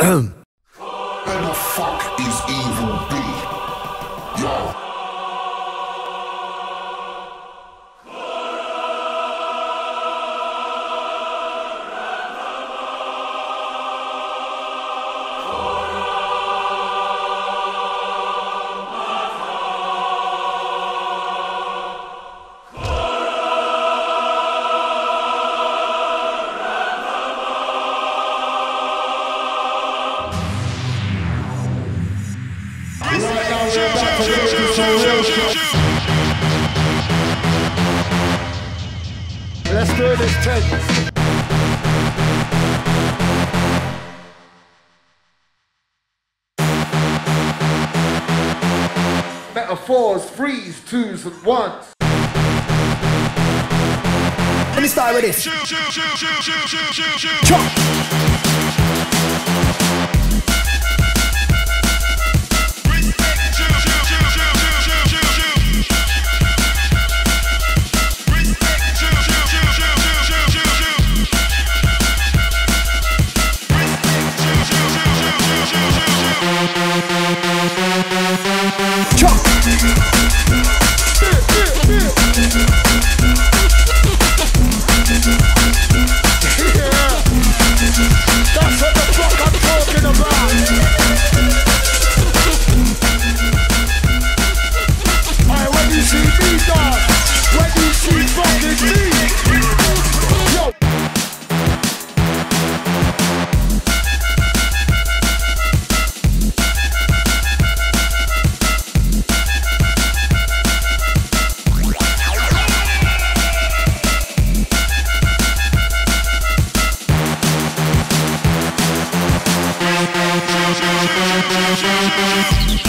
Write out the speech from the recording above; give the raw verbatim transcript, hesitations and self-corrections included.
Where the fuck is Evil B? Yo. Let's do this ten. Metaphors, threes, twos, and ones. Let me start with this. Chop. We'll be right back.